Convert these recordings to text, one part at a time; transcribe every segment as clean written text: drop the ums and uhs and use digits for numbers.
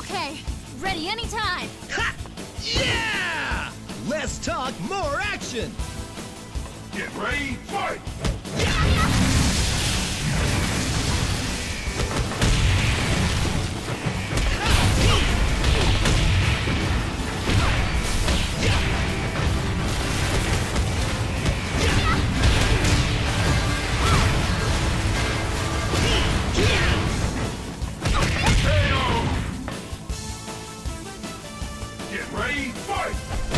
Okay, ready anytime. Ha! Yeah! Less talk, more action! Get ready, fight! Get ready, fight!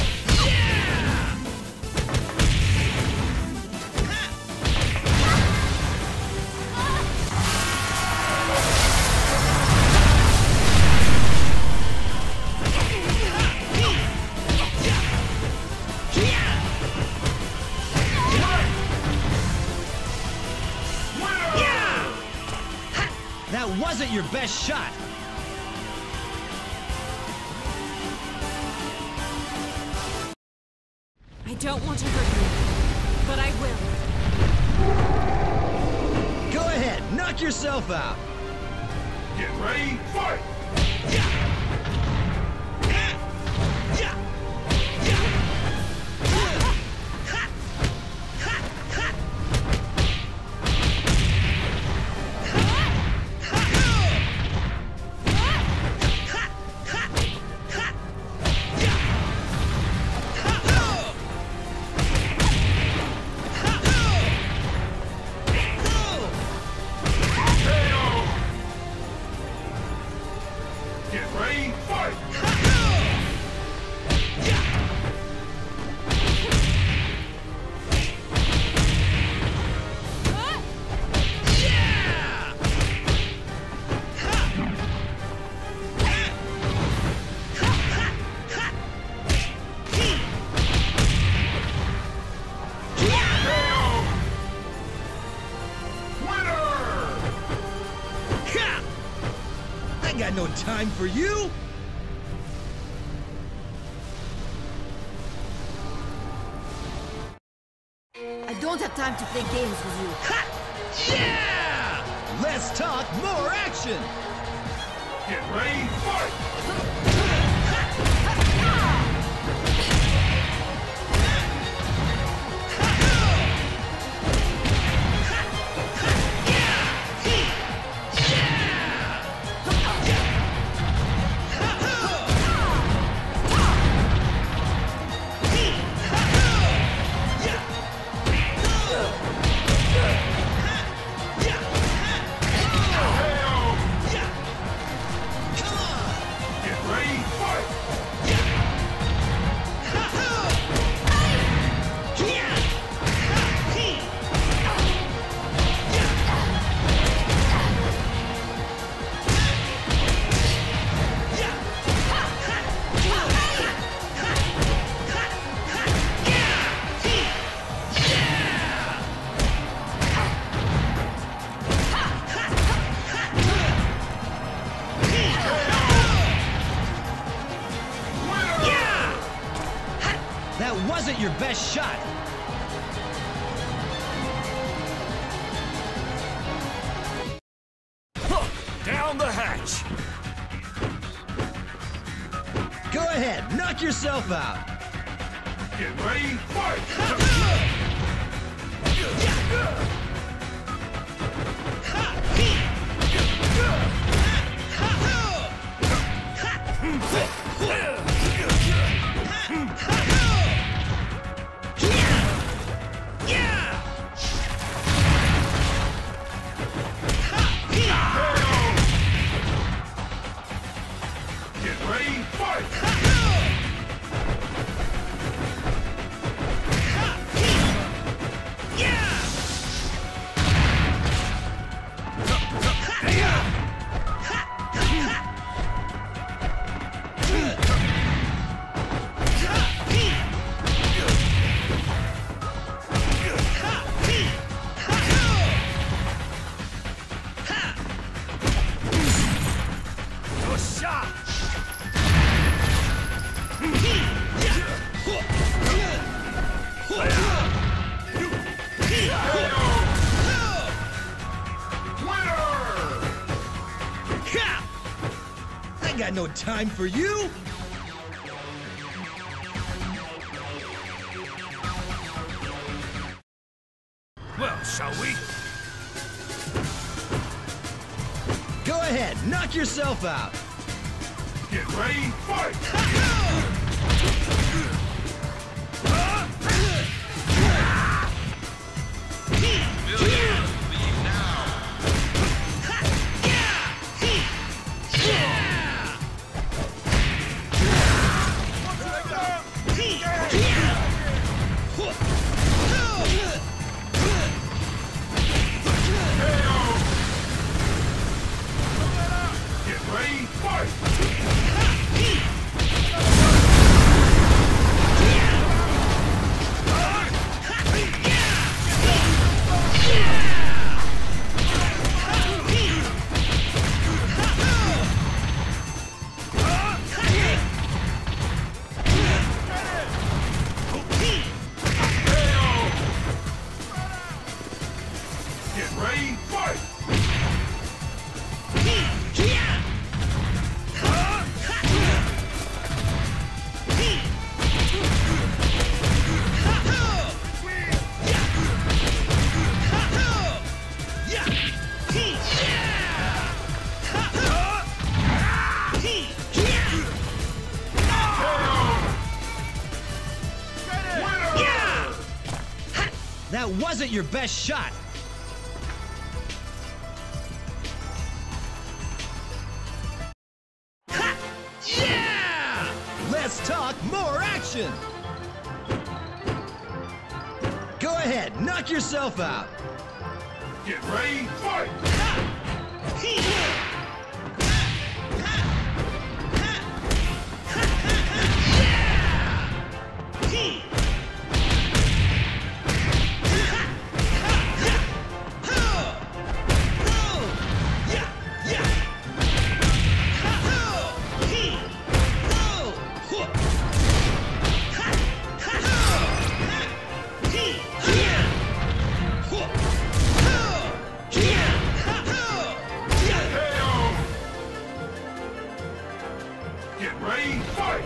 That wasn't your best shot! I don't want to hurt you, but I will. Go ahead, knock yourself out! Get ready, fight! Get ready, fight! I got no time for you! I don't have time to play games with you. Ha! Yeah! Less talk, more action! Get ready, fight! Get ready, fight! That wasn't your best shot! Down the hatch! Go ahead, knock yourself out! Get ready, fight! Get ready, fight! Good shot! I got got no time for you! Well, shall we? Go ahead, knock yourself out! Get ready, fight! That wasn't your best shot! Yeah! Let's talk more action! Go ahead, knock yourself out! Get ready, fight! Get ready, fight!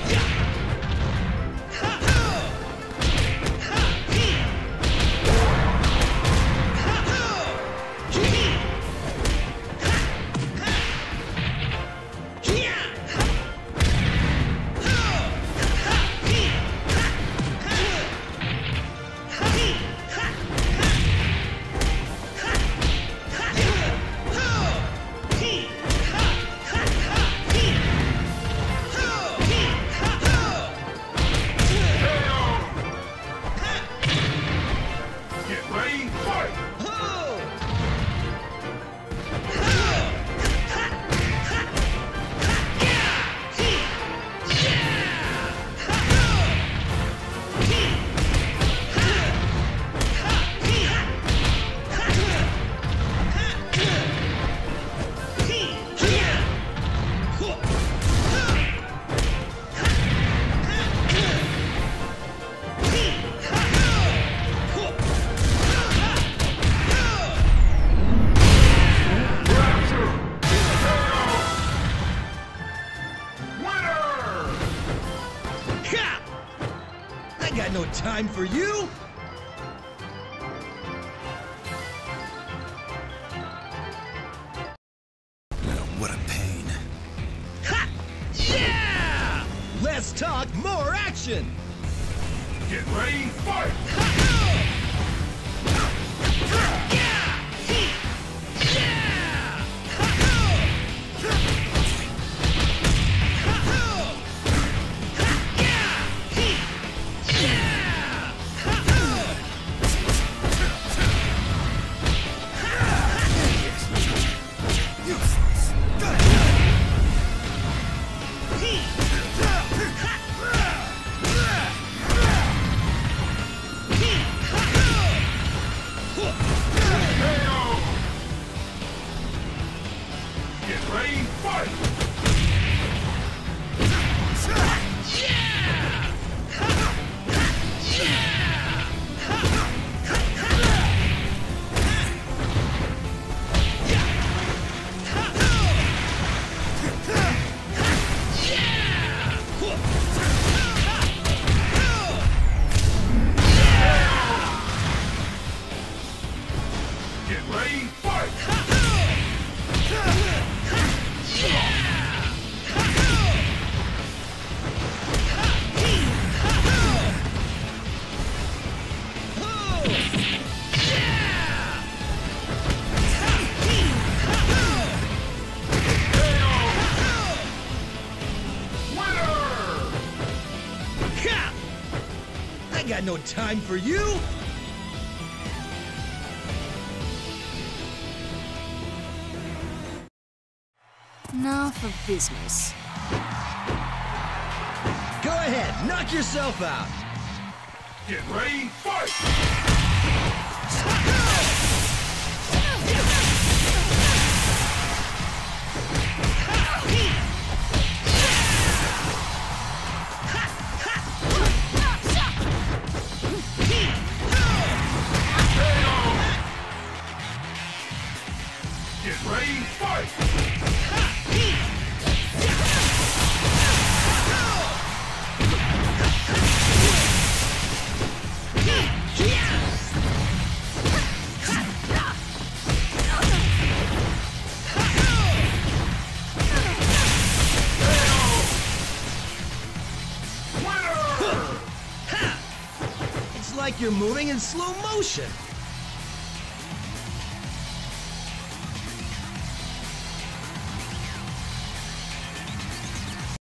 I got no time for you! What a pain. Ha! Yeah! Let's talk more action! Get ready, fight! ain't got no time for you! Now for business. Go ahead, knock yourself out! Get ready, fight! Get ready, fight! It's like you're moving in slow motion!